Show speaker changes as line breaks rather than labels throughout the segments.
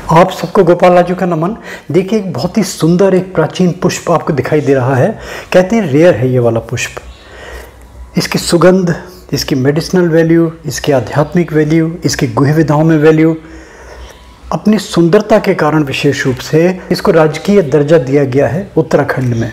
आप सबको गोपाल राजू का नमन। देखिए, एक बहुत ही सुंदर एक प्राचीन पुष्प आपको दिखाई दे रहा है। कहते हैं रेयर है ये वाला पुष्प। इसकी सुगंध, इसकी मेडिसिनल वैल्यू, इसकी आध्यात्मिक वैल्यू, इसकी गुह्य विधाओं में वैल्यू, अपनी सुंदरता के कारण विशेष रूप से इसको राजकीय दर्जा दिया गया है उत्तराखंड में।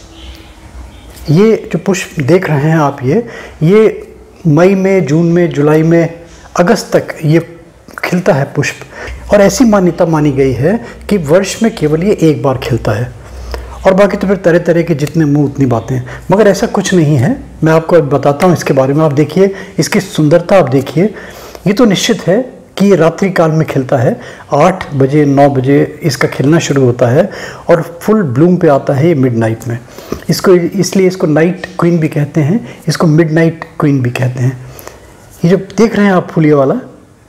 ये जो पुष्प देख रहे हैं आप, ये मई में, जून में, जुलाई में, अगस्त तक ये खिलता है पुष्प। और ऐसी मान्यता मानी गई है कि वर्ष में केवल ये एक बार खिलता है, और बाकी तो फिर तरह तरह के जितने मुंह उतनी बातें। मगर ऐसा कुछ नहीं है, मैं आपको अब बताता हूँ इसके बारे में। आप देखिए इसकी सुंदरता, आप देखिए। ये तो निश्चित है कि ये रात्रि काल में खिलता है। 8 बजे 9 बजे इसका खिलना शुरू होता है और फुल ब्लूम पे आता है ये मिडनाइट में। इसको इसलिए इसको नाइट क्वीन भी कहते हैं, इसको मिडनाइट क्वीन भी कहते हैं। ये जो देख रहे हैं आप फूल, ये वाला,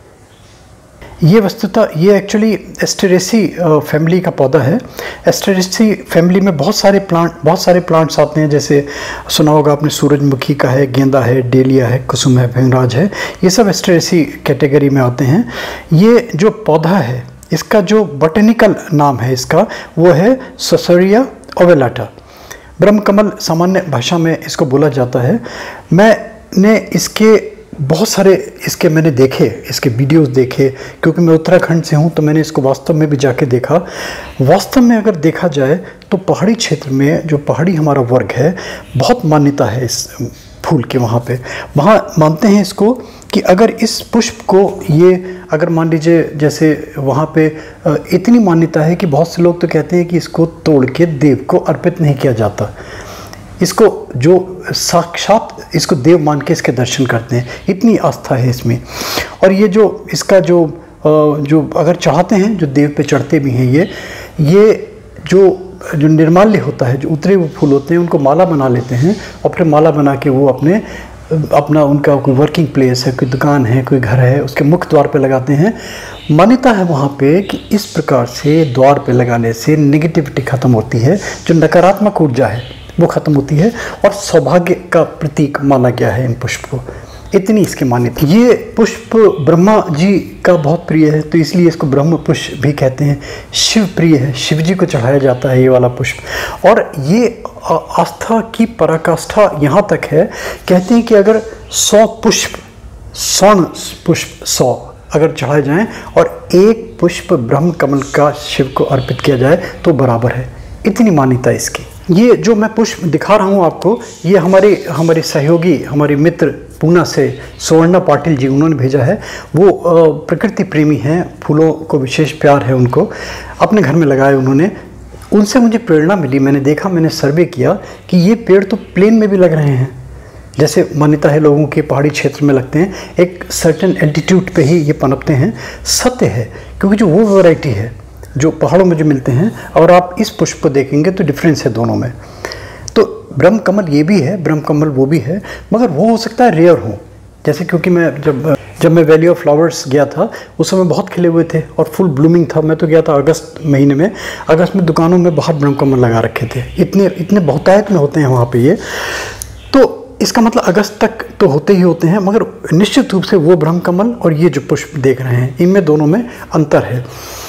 ये वस्तुतः ये एक्चुअली एस्टेरेसी फैमिली का पौधा है। एस्टेरेसी फैमिली में बहुत सारे प्लांट्स आते हैं। जैसे सुना होगा आपने, सूरजमुखी का है, गेंदा है, डेलिया है, कुसुम है, भृंगराज है। ये सब एस्टेरेसी कैटेगरी में आते हैं। ये जो पौधा है, इसका जो बॉटेनिकल नाम है इसका, वो है ससरिया ओवेलाटा। ब्रह्मकमल सामान्य भाषा में इसको बोला जाता है। मैंने इसके बहुत सारे मैंने देखे, इसके वीडियोस देखे, क्योंकि मैं उत्तराखंड से हूँ, तो मैंने इसको वास्तव में भी जाके देखा। वास्तव में अगर देखा जाए तो पहाड़ी क्षेत्र में, जो पहाड़ी हमारा वर्ग है, बहुत मान्यता है इस फूल के। वहाँ मानते हैं इसको कि अगर इस पुष्प को, ये अगर मान लीजिए, जैसे वहाँ पे इतनी मान्यता है कि बहुत से लोग तो कहते हैं कि इसको तोड़ के देव को अर्पित नहीं किया जाता। इसको जो साक्षात इसको देव मान के इसके दर्शन करते हैं, इतनी आस्था है इसमें। और ये जो इसका जो अगर चाहते हैं, जो देव पे चढ़ते भी हैं, ये जो निर्माल्य होता है, जो उतरे हुए फूल होते हैं, उनको माला बना लेते हैं और फिर माला बना के वो अपना उनका कोई वर्किंग प्लेस है, कोई दुकान है, कोई घर है, उसके मुख्य द्वार पे लगाते हैं। मान्यता है वहाँ पे कि इस प्रकार से द्वार पे लगाने से नेगेटिविटी खत्म होती है, जो नकारात्मक ऊर्जा है वो खत्म होती है, और सौभाग्य का प्रतीक माना गया है इन पुष्प को। इतनी इसकी मान्यता। ये पुष्प ब्रह्मा जी का बहुत प्रिय है, तो इसलिए इसको ब्रह्म पुष्प भी कहते हैं। शिव प्रिय है, शिव जी को चढ़ाया जाता है ये वाला पुष्प। और ये आस्था की पराकाष्ठा यहाँ तक है, कहते हैं कि अगर 100 पुष्प, स्वर्ण पुष्प 100 अगर चढ़ाए जाएं और एक पुष्प ब्रह्म कमल का शिव को अर्पित किया जाए तो बराबर है। इतनी मान्यता इसकी। ये जो मैं पुष्प दिखा रहा हूँ आपको, ये हमारे सहयोगी, हमारे मित्र पूना से सुवर्णा पाटिल जी, उन्होंने भेजा है। वो प्रकृति प्रेमी हैं, फूलों को विशेष प्यार है उनको, अपने घर में लगाए उन्होंने। उनसे मुझे प्रेरणा मिली। मैंने देखा, मैंने सर्वे किया कि ये पेड़ तो प्लेन में भी लग रहे हैं, जैसे मान्यता है लोगों के पहाड़ी क्षेत्र में लगते हैं, एक सर्टेन एल्टीट्यूड पे ही ये पनपते हैं। सत्य है, क्योंकि जो वो वैरायटी है जो पहाड़ों में जो मिलते हैं, और आप इस पुष्प को देखेंगे तो डिफरेंस है दोनों में। तो ब्रह्म कमल ये भी है, ब्रह्म कमल वो भी है, मगर वो हो सकता है रेयर हो। जैसे क्योंकि मैं जब मैं वैली ऑफ फ्लावर्स गया था, उस समय बहुत खिले हुए थे और फुल ब्लूमिंग था। मैं तो गया था अगस्त महीने में। अगस्त में दुकानों में बाहर ब्रह्म कमल लगा रखे थे, इतने बहुतायत में होते हैं वहाँ पर ये। तो इसका मतलब अगस्त तक तो होते ही होते हैं, मगर निश्चित रूप से वो ब्रह्म कमल और ये जो पुष्प देख रहे हैं, इनमें दोनों में अंतर है।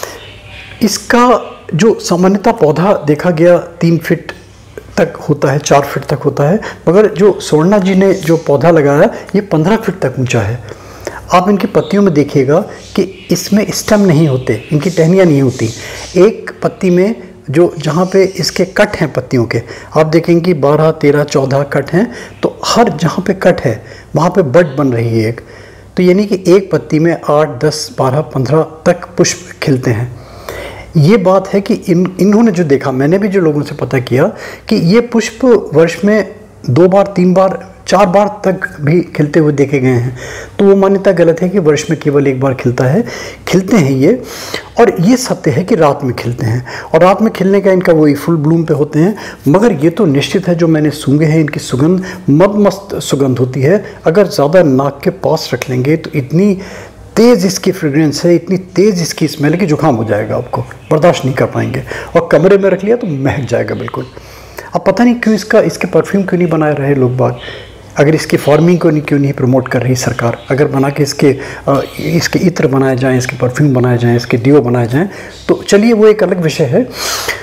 इसका जो सामान्यतः पौधा देखा गया 3 फीट तक होता है, 4 फीट तक होता है, मगर जो स्वर्णा जी ने जो पौधा लगाया, ये 15 फीट तक ऊंचा है। आप इनकी पत्तियों में देखिएगा कि इसमें स्टेम नहीं होते, इनकी टहनियाँ नहीं होती। एक पत्ती में जहाँ पे इसके कट हैं पत्तियों के, आप देखेंगे कि 12, 13, 14 कट हैं। तो हर जहाँ पे कट है वहाँ पे बड बन रही है एक। तो यानी कि एक पत्ती में 8, 10, 12, 15 तक पुष्प खिलते हैं। ये बात है कि इन्होंने जो देखा, मैंने भी जो लोगों से पता किया कि ये पुष्प वर्ष में 2 बार, 3 बार, 4 बार तक भी खिलते हुए देखे गए हैं। तो वो मान्यता गलत है कि वर्ष में केवल एक बार खिलते हैं ये। और ये सत्य है कि रात में खिलते हैं, और रात में खिलने का इनका वही फुल ब्लूम पे होते हैं। मगर ये तो निश्चित है, जो मैंने सूंघे हैं, इनकी सुगंध मदमस्त सुगंध होती है। अगर ज़्यादा नाक के पास रख लेंगे तो इतनी तेज़ इसकी फ्रेग्रेंस है, इतनी तेज़ इसकी स्मेल कि जुकाम हो जाएगा, आपको बर्दाश्त नहीं कर पाएंगे। और कमरे में रख लिया तो महक जाएगा बिल्कुल। अब पता नहीं क्यों इसके परफ्यूम क्यों नहीं बनाए रहे लोग बाग। अगर इसकी फार्मिंग को क्यों नहीं प्रमोट कर रही सरकार? अगर बना के इसके इत्र बनाए जाएं, इसके परफ्यूम बनाए जाएं, इसके डिओ बनाए जाएं, तो चलिए वो एक अलग विषय है।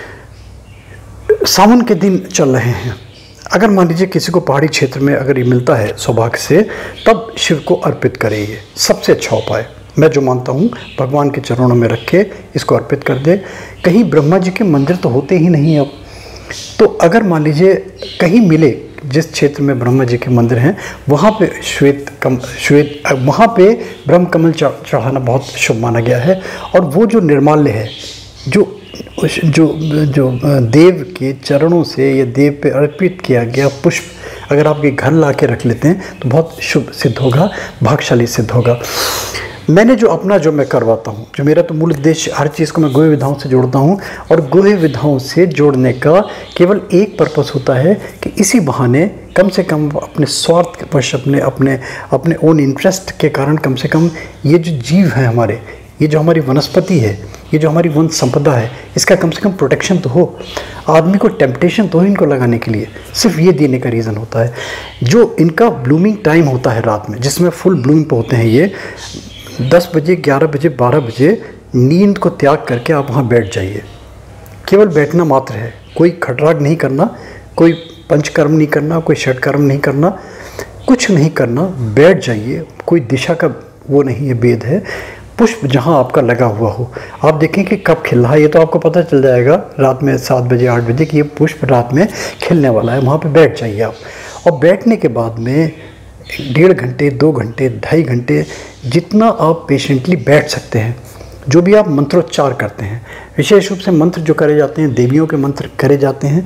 सावन के दिन चल रहे हैं, अगर मान लीजिए किसी को पहाड़ी क्षेत्र में अगर ये मिलता है सौभाग्य से, तब शिव को अर्पित करें। ये सबसे अच्छा उपाय मैं जो मानता हूँ, भगवान के चरणों में रख के इसको अर्पित कर दे। कहीं ब्रह्मा जी के मंदिर तो होते ही नहीं अब, तो अगर मान लीजिए कहीं मिले जिस क्षेत्र में ब्रह्मा जी के मंदिर हैं, वहाँ पे वहाँ पे ब्रह्म कमल चढ़ाना बहुत शुभ माना गया है। और वो जो निर्माल्य है, जो देव के चरणों से या देव पे अर्पित किया गया पुष्प, अगर आपके घर ला के रख लेते हैं तो बहुत शुभ सिद्ध होगा, भाग्यशाली सिद्ध होगा। मैंने जो मैं करवाता हूँ, जो मेरा तो मूल उद्देश्य, हर चीज़ को मैं गुह्य विधाओं से जोड़ता हूँ, और गुह्य विधाओं से जोड़ने का केवल एक पर्पस होता है कि इसी बहाने कम से कम अपने स्वार्थ के वश, अपने ओन इंटरेस्ट के कारण, कम से कम ये जो जीव है हमारे, ये जो हमारी वनस्पति है, ये जो हमारी वन संपदा है, इसका कम से कम प्रोटेक्शन तो हो। आदमी को टेम्पटेशन तो हो इनको लगाने के लिए, सिर्फ ये देने का रीज़न होता है। जो इनका ब्लूमिंग टाइम होता है रात में, जिसमें फुल ब्लूम पे होते हैं ये, 10 बजे, 11 बजे, 12 बजे नींद को त्याग करके आप वहाँ बैठ जाइए। केवल बैठना मात्र है, कोई खटराग नहीं करना, कोई पंचकर्म नहीं करना, कोई षटकर्म नहीं करना, कुछ नहीं करना, बैठ जाइए। कोई दिशा का वो नहीं है, भेद है। पुष्प जहाँ आपका लगा हुआ हो, आप देखें कि कब खिल रहा है, ये तो आपको पता चल जाएगा रात में 7 बजे 8 बजे कि ये पुष्प रात में खिलने वाला है। वहाँ पे बैठ जाइए आप, और बैठने के बाद में 1.5 घंटे, 2 घंटे, 2.5 घंटे, जितना आप पेशेंटली बैठ सकते हैं, जो भी आप मंत्रोच्चार करते हैं, विशेष रूप से मंत्र जो करे जाते हैं, देवियों के मंत्र करे जाते हैं,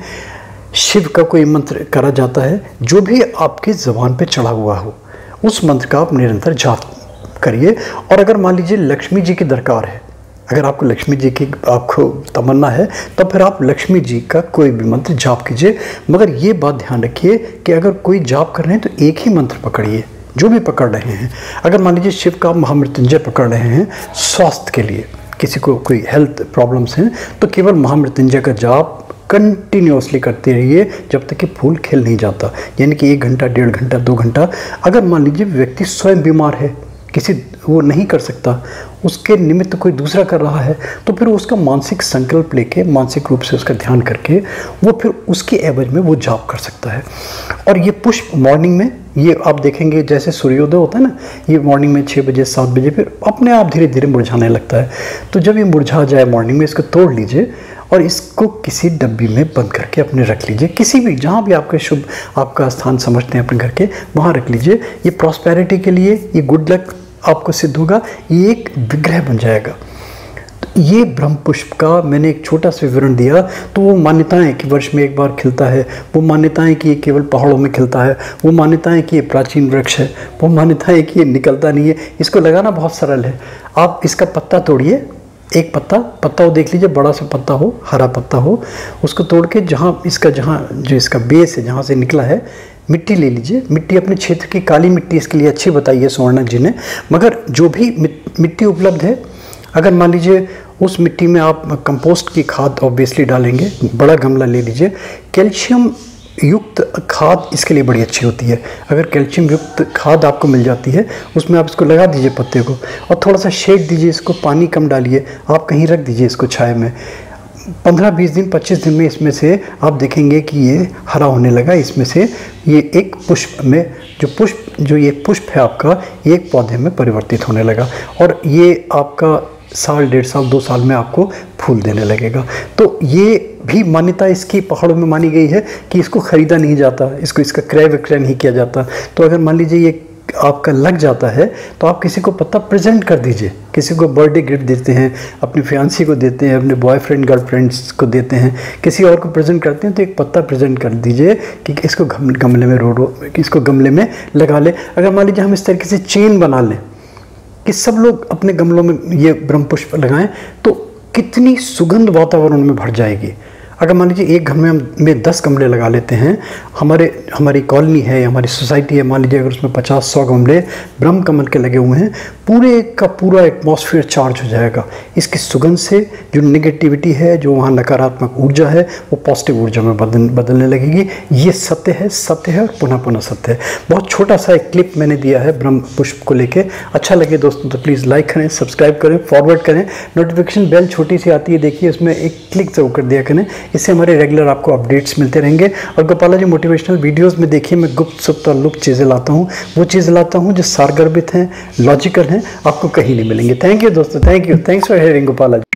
शिव का कोई मंत्र करा जाता है, जो भी आपकी ज़बान पे चढ़ा हुआ हो, उस मंत्र का आप निरंतर जाप करिए। और अगर मान लीजिए लक्ष्मी जी की दरकार है, अगर आपको लक्ष्मी जी की आपको तमन्ना है, तब फिर आप लक्ष्मी जी का कोई भी मंत्र जाप कीजिए। मगर ये बात ध्यान रखिए कि अगर कोई जाप कर रहे हैं तो एक ही मंत्र पकड़िए, जो भी पकड़ रहे हैं। अगर मान लीजिए शिव का महामृत्युंजय पकड़ रहे हैं स्वास्थ्य के लिए, किसी को कोई हेल्थ प्रॉब्लम्स हैं, तो केवल महामृत्युंजय का जाप कंटिन्यूसली करते रहिए जब तक कि फूल खिल नहीं जाता, यानी कि 1 घंटा, 1.5 घंटा, 2 घंटा। अगर मान लीजिए व्यक्ति स्वयं बीमार है, किसी वो नहीं कर सकता, उसके निमित्त कोई दूसरा कर रहा है, तो फिर उसका मानसिक संकल्प लेके, मानसिक रूप से उसका ध्यान करके, वो फिर उसके एवज में वो जाप कर सकता है। और ये पुष्प मॉर्निंग में, ये आप देखेंगे जैसे सूर्योदय होता है ना, ये मॉर्निंग में 6 बजे 7 बजे फिर अपने आप धीरे धीरे मुरझाने लगता है। तो जब ये मुरझा जाए मॉर्निंग में, इसको तोड़ लीजिए और इसको किसी डब्बी में बंद करके अपने रख लीजिए, किसी भी, जहाँ भी आपके शुभ आपका स्थान समझते हैं अपने घर के, वहाँ रख लीजिए। ये प्रॉस्पेरिटी के लिए, ये गुड लक आपको सिद्ध होगा, ये एक विग्रह बन जाएगा। तो ये ब्रह्म पुष्प का मैंने एक छोटा सा विवरण दिया। तो वो मान्यताएं कि वर्ष में एक बार खिलता है, वो मान्यताएं कि ये केवल पहाड़ों में खिलता है, वो मान्यताएं कि ये प्राचीन वृक्ष है, वो मान्यताएं कि ये निकलता नहीं है। इसको लगाना बहुत सरल है। आप इसका पत्ता तोड़िए, एक पत्ता वो देख लीजिए, बड़ा सा पत्ता हो, हरा पत्ता हो, उसको तोड़ के जहाँ जो इसका बेस है, जहाँ से निकला है, मिट्टी ले लीजिए। मिट्टी अपने क्षेत्र की काली मिट्टी इसके लिए अच्छी बताइए सुवर्णक जी ने, मगर जो भी मिट्टी उपलब्ध है, अगर मान लीजिए उस मिट्टी में आप कंपोस्ट की खाद ऑब्वियसली डालेंगे, बड़ा गमला ले लीजिए। कैल्शियम युक्त खाद इसके लिए बड़ी अच्छी होती है। अगर कैल्शियम युक्त खाद आपको मिल जाती है, उसमें आप इसको लगा दीजिए पत्ते को, और थोड़ा सा शेड दीजिए इसको, पानी कम डालिए, आप कहीं रख दीजिए इसको छाया में। 15-20 दिन, 25 दिन में इसमें से आप देखेंगे कि ये हरा होने लगा। इसमें से ये एक पुष्प में, जो ये पुष्प है आपका, ये एक पौधे में परिवर्तित होने लगा, और ये आपका साल, 1.5 साल, 2 साल में आपको फूल देने लगेगा। तो ये भी मान्यता इसकी पहाड़ों में मानी गई है कि इसको ख़रीदा नहीं जाता, इसका क्रय विक्रय नहीं किया जाता। तो अगर मान लीजिए ये आपका लग जाता है, तो आप किसी को पत्ता प्रेजेंट कर दीजिए। किसी को बर्थडे गिफ्ट देते हैं, अपनी फियांसी को देते हैं, अपने बॉयफ्रेंड गर्लफ्रेंड्स को देते हैं, किसी और को प्रेजेंट करते हैं, तो एक पत्ता प्रेजेंट कर दीजिए कि इसको गमले में इसको गमले में लगा ले। अगर मान लीजिए हम इस तरीके से चेन बना लें कि सब लोग अपने गमलों में ये ब्रह्म पुष्प लगाएं, तो कितनी सुगंध वातावरण में भर जाएगी। अगर मान लीजिए एक घर में 10 गमले लगा लेते हैं, हमारी कॉलोनी है, हमारी सोसाइटी है, मान लीजिए अगर उसमें 50-100 गमले ब्रह्म कमल के लगे हुए हैं, पूरे का पूरा एटमॉस्फेयर चार्ज हो जाएगा। इसकी सुगंध से जो नेगेटिविटी है, जो वहाँ नकारात्मक ऊर्जा है, वो पॉजिटिव ऊर्जा में बदलने लगेगी। ये सत्य है और पुनः पुनः सत्य है। बहुत छोटा सा एक क्लिप मैंने दिया है ब्रह्म पुष्प को लेके। अच्छा लगे दोस्तों तो प्लीज़ लाइक करें, सब्सक्राइब करें, फॉरवर्ड करें। नोटिफिकेशन बेल छोटी सी आती है, देखिए उसमें एक क्लिक जरूर कर दिया करें, इससे हमारे रेगुलर आपको अपडेट्स मिलते रहेंगे। और गोपाला जी मोटिवेशनल वीडियोस में देखिए मैं गुप्त सुप्त और लुप्त चीज़ें लाता हूँ, वो चीज़ें लाता हूँ जो सारगर्भित हैं, लॉजिकल हैं, आपको कहीं नहीं मिलेंगे। थैंक यू दोस्तों, thanks for hearing Gopala ji.